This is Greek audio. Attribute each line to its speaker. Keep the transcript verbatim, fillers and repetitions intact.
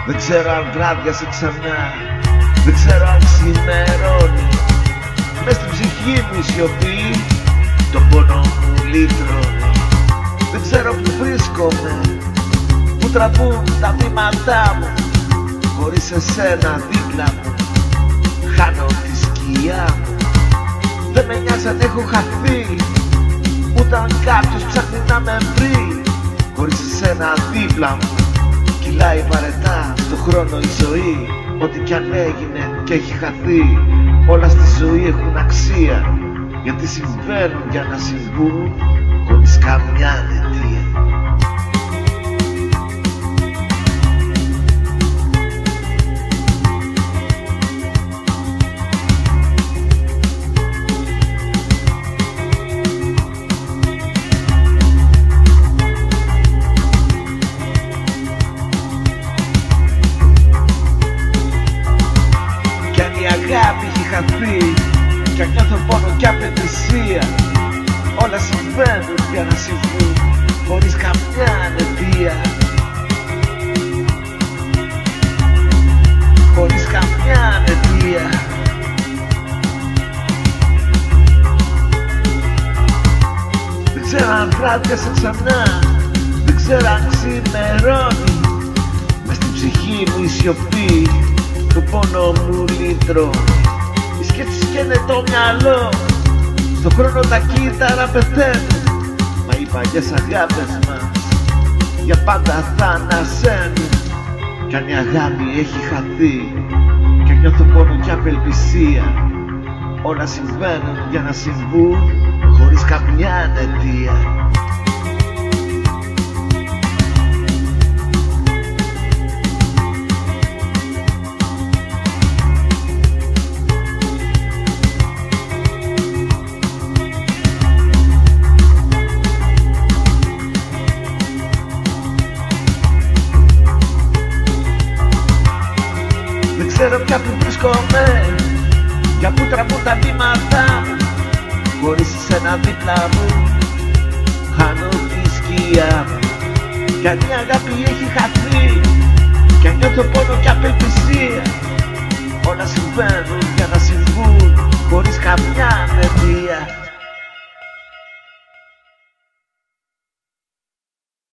Speaker 1: Δεν ξέρω αν βράδιασε ξανά, δεν ξέρω αν ξημερώνει. Μες στην ψυχή μου η σιωπή το πόνο μου λύτρωνε. Δεν ξέρω που βρίσκομαι, που τραβούν τα βήματά μου. Χωρίς εσένα δίπλα μου χάνω τη σκιά μου. Δεν με νοιάζει αν έχω χαθεί, ούτε αν κάποιος ψάχνει να με βρει. Χωρίς εσένα δίπλα μου κυλάει βαρετά στο χρόνο η ζωή. Ό,τι κι αν έγινε και έχει χαθεί, όλα στη ζωή έχουν αξία, γιατί συμβαίνουν για να συμβούν χωρίς καμιά αιτία. Αγάπη έχει χαθεί κι αν νιώθω πόνο κι απελπισία, όλα συμβαίνουν για να συμβούν χωρίς καμιά αιτία. Χωρίς καμιά αιτία. Δεν ξέρω αν βράδιασε ξανά, δεν ξέρω αν ξημερώνει. Μες στην ψυχή μου η σιωπή το πόνο μου λύτρωνε. Οι σκέψεις καίνε το μυαλό, στον χρόνο τα κύτταρα πεθαίνουν. Μα οι παλιές αγάπες μας για πάντα θα ανασένουν. Κι αν η αγάπη έχει χαθεί και νιώθω πόνο και απελπισία, όλα συμβαίνουν για να συμβούν χωρίς καμιά αιτία. Δεν ξέρω πια που βρίσκομαι, για που τραβούν τα βήματά μου. Χωρίς εσένα δίπλα μου χάνω τη σκιά μου. Κι αν η αγάπη έχει χαθεί κι αν νιώθω πόνο και απελπισία, όλα συμβαίνουν για να συμβούν χωρίς καμιά αιτία.